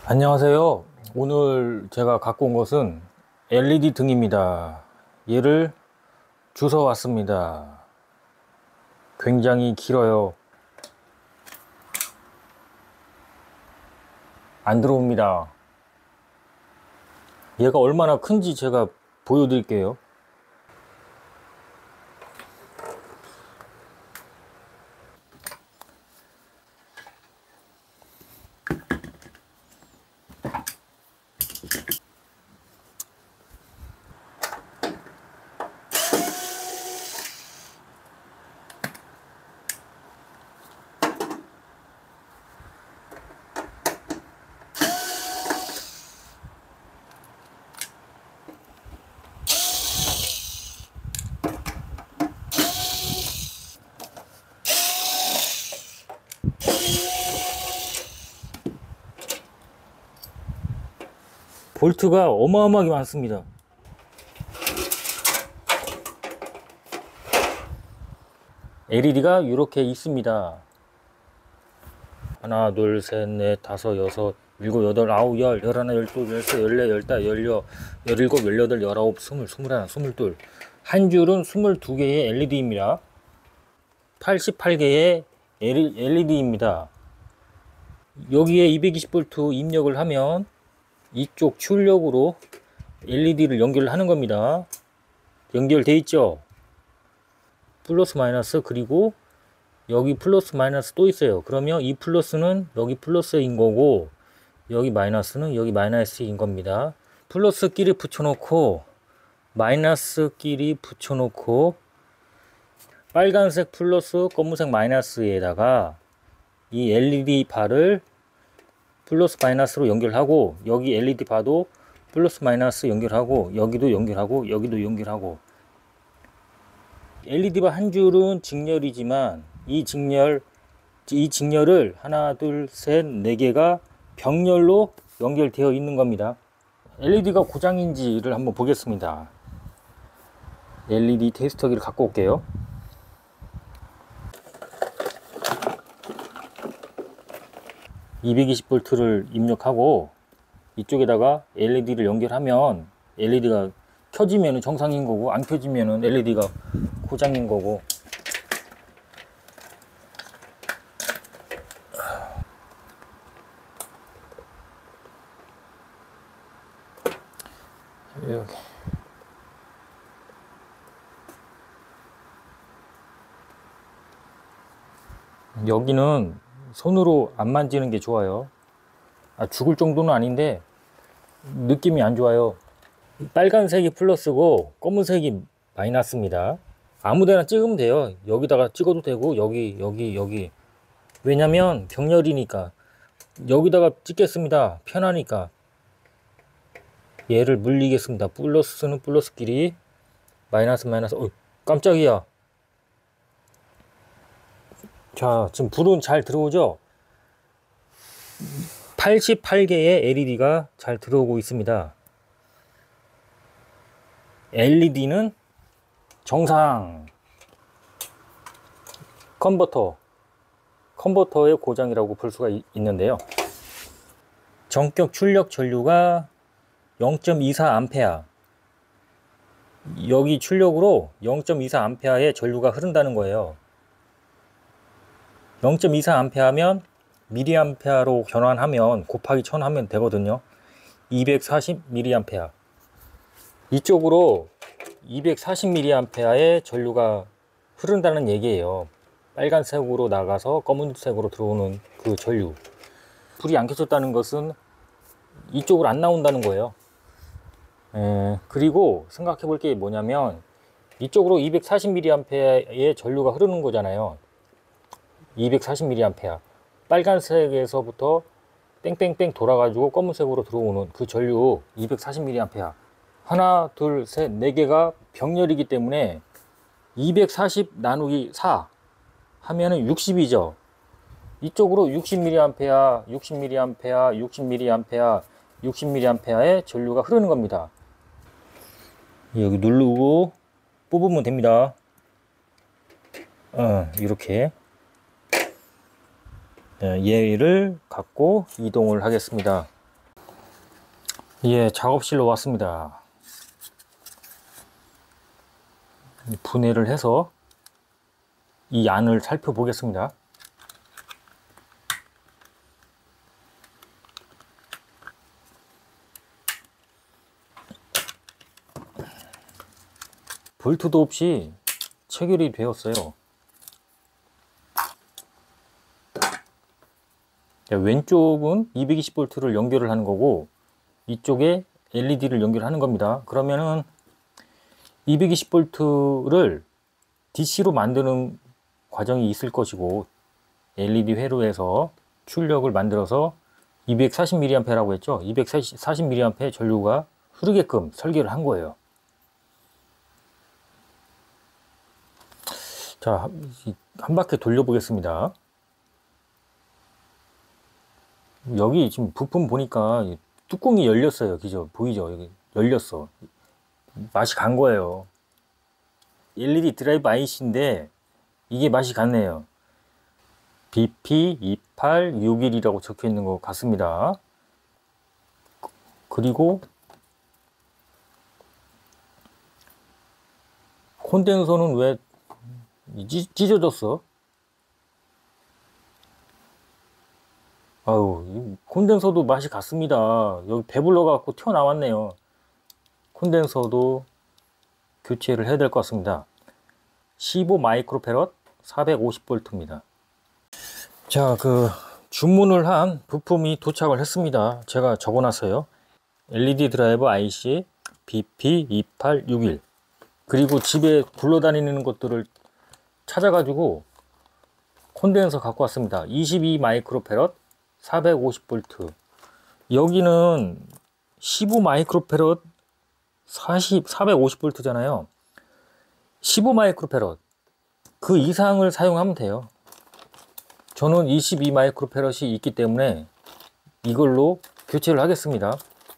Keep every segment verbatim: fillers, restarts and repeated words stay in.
안녕하세요. 오늘 제가 갖고 온 것은 엘이디 등입니다. 얘를 주워 왔습니다. 굉장히 길어요. 안 들어옵니다. 얘가 얼마나 큰지 제가 보여드릴게요. 볼트가 어마어마하게 많습니다. 엘이디가 이렇게 있습니다. 하나, 둘, 셋, 넷, 다섯, 여섯, 일곱, 여덟, 아홉, 열, 열하나, 열둘, 열세, 열네, 열다, 열여, 열일곱, 열여덟, 열아홉, 스물, 스물하나, 스물둘. 한 줄은 스물두 개의 엘이디입니다. 팔십팔 개의 엘이디입니다. 여기에 이백이십 볼트 입력을 하면 이쪽 출력으로 엘이디를 연결을 하는 겁니다. 연결돼 있죠? 플러스 마이너스, 그리고 여기 플러스 마이너스 또 있어요. 그러면 이 플러스는 여기 플러스인 거고 여기 마이너스는 여기 마이너스인 겁니다. 플러스 끼리 붙여놓고 마이너스 끼리 붙여놓고 빨간색 플러스 검은색 마이너스에다가 이 엘이디 바를 플러스 마이너스로 연결하고 여기 엘이디 바도 플러스 마이너스 연결하고 여기도 연결하고 여기도 연결하고. 엘이디 바 한 줄은 직렬이지만 이 직렬 이 직렬을 하나 둘 셋 네 개가 병렬로 연결되어 있는 겁니다. 엘이디가 고장인지를 한번 보겠습니다. 엘이디 테스터기를 갖고 올게요. 이백이십 볼트를 입력하고 이쪽에다가 엘이디를 연결하면 엘이디가 켜지면 정상인 거고 안 켜지면 엘이디가 고장인 거고. 여기 여기는 손으로 안 만지는 게 좋아요. 아, 죽을 정도는 아닌데 느낌이 안 좋아요. 빨간색이 플러스고 검은색이 마이너스입니다. 아무데나 찍으면 돼요. 여기다가 찍어도 되고 여기 여기 여기. 왜냐면 병렬이니까 여기다가 찍겠습니다. 편하니까. 얘를 물리겠습니다. 플러스는 플러스끼리, 마이너스 마이너스. 어, 깜짝이야. 자, 지금 불은 잘 들어오죠? 팔십팔 개의 엘이디가 잘 들어오고 있습니다. 엘이디는 정상. 컨버터. 컨버터의 고장이라고 볼 수가 있는데요. 전격 출력 전류가 영 점 이사 암페어. 여기 출력으로 영 점 이사 암페어의 전류가 흐른다는 거예요. 영 점 이사 암페어면 미리암페어로 변환하면 곱하기 천 하면 되거든요. 이백사십 밀리암페어. 이쪽으로 이백사십 밀리암페어의 전류가 흐른다는 얘기예요. 빨간색으로 나가서 검은색으로 들어오는 그 전류. 불이 안 켜졌다는 것은 이쪽으로 안 나온다는 거예요. 에, 그리고 생각해 볼 게 뭐냐면 이쪽으로 이백사십 밀리암페어의 전류가 흐르는 거잖아요. 이백사십 밀리암페어. 빨간색에서부터 뺑뺑뺑 돌아가지고 검은색으로 들어오는 그 전류 이백사십 밀리암페어. 하나, 둘, 셋, 네 개가 병렬이기 때문에 이백사십 나누기 사 하면은 육십이죠. 이쪽으로 육십 밀리암페어, 육십 밀리암페어, 육십 밀리암페어, 육십 밀리암페어의 전류가 흐르는 겁니다. 여기 누르고 뽑으면 됩니다. 어, 이렇게. 얘를 갖고 이동을 하겠습니다. 예, 작업실로 왔습니다. 분해를 해서 이 안을 살펴보겠습니다. 볼트도 없이 체결이 되었어요. 왼쪽은 이백이십 볼트를 연결을 하는 거고 이쪽에 엘이디를 연결하는 겁니다. 그러면은 이백이십 볼트를 디씨로 만드는 과정이 있을 것이고 엘이디 회로에서 출력을 만들어서 이백사십 밀리앰페어라고 했죠. 이백사십 밀리앰페어 전류가 흐르게끔 설계를 한 거예요. 자, 한 바퀴 돌려보겠습니다. 여기 지금 부품 보니까 뚜껑이 열렸어요. 그죠? 보이죠? 여기 열렸어. 맛이 간 거예요. 엘이디 드라이브 아이씨인데 이게 맛이 갔네요. 비피 이팔육일이라고 적혀 있는 것 같습니다. 그리고 콘덴서는 왜 찢어졌어? 아유, 콘덴서도 맛이 갔습니다. 여기 배불러 갖고 튀어나왔네요. 콘덴서도 교체를 해야 될 것 같습니다. 십오 마이크로패럿 사백오십 볼트입니다. 자, 그 주문을 한 부품이 도착을 했습니다. 제가 적어놨어요. 엘이디 드라이버 아이씨 비피 이팔육일. 그리고 집에 굴러다니는 것들을 찾아가지고 콘덴서 갖고 왔습니다. 이십이 마이크로패럿 사백오십 볼트. 여기는 십오 마이크로패럿 사십, 사백오십 볼트잖아요. 십오 마이크로패럿 그 이상을 사용하면 돼요. 저는 이십이 마이크로패럿이 있기 때문에 이걸로 교체를 하겠습니다.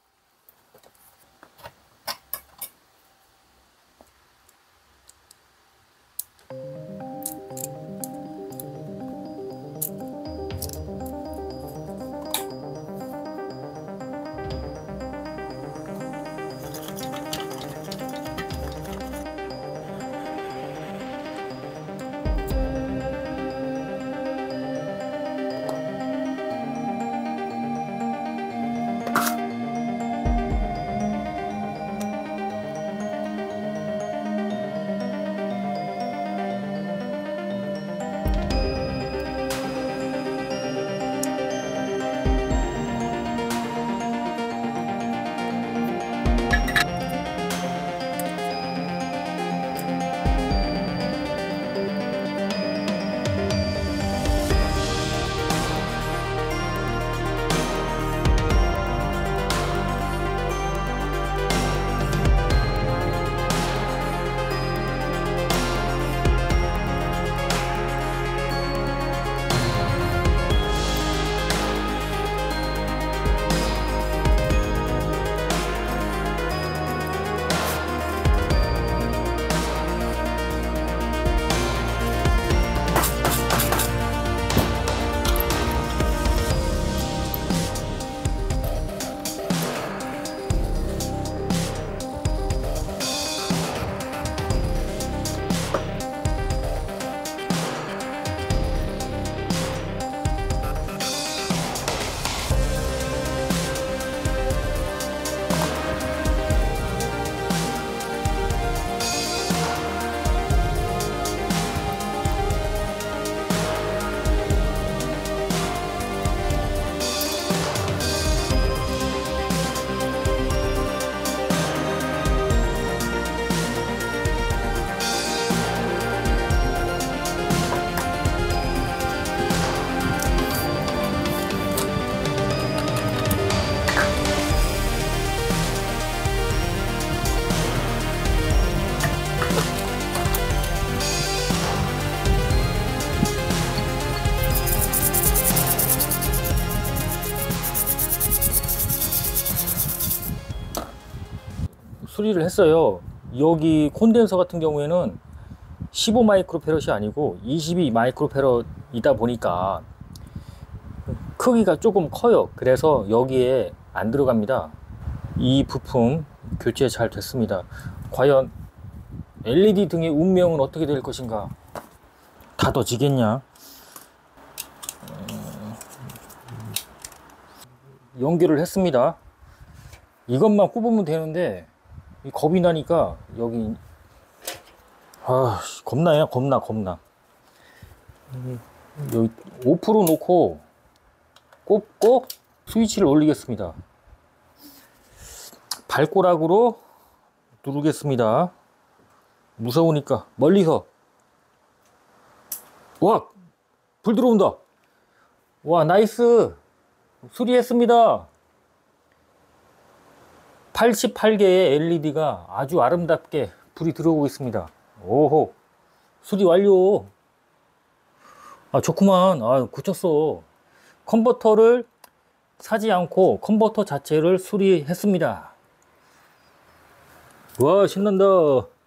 수리를 했어요. 여기 콘덴서 같은 경우에는 십오 마이크로패럿이 아니고 이십이 마이크로패럿이다 보니까 크기가 조금 커요. 그래서 여기에 안 들어갑니다. 이 부품 교체 잘 됐습니다. 과연 엘이디 등의 운명은 어떻게 될 것인가? 닫아지겠냐? 연결을 했습니다. 이것만 꼽으면 되는데 겁이 나니까 여기 아 겁나요. 겁나 겁나. 여기 오프로 놓고 꼽고 스위치를 올리겠습니다. 발꼬락으로 누르겠습니다. 무서우니까 멀리서. 와! 불 들어온다. 와, 나이스. 수리했습니다. 팔십팔 개의 엘이디가 아주 아름답게 불이 들어오고 있습니다. 오호. 수리 완료. 아, 좋구만. 아, 고쳤어. 컨버터를 사지 않고 컨버터 자체를 수리했습니다. 와, 신난다.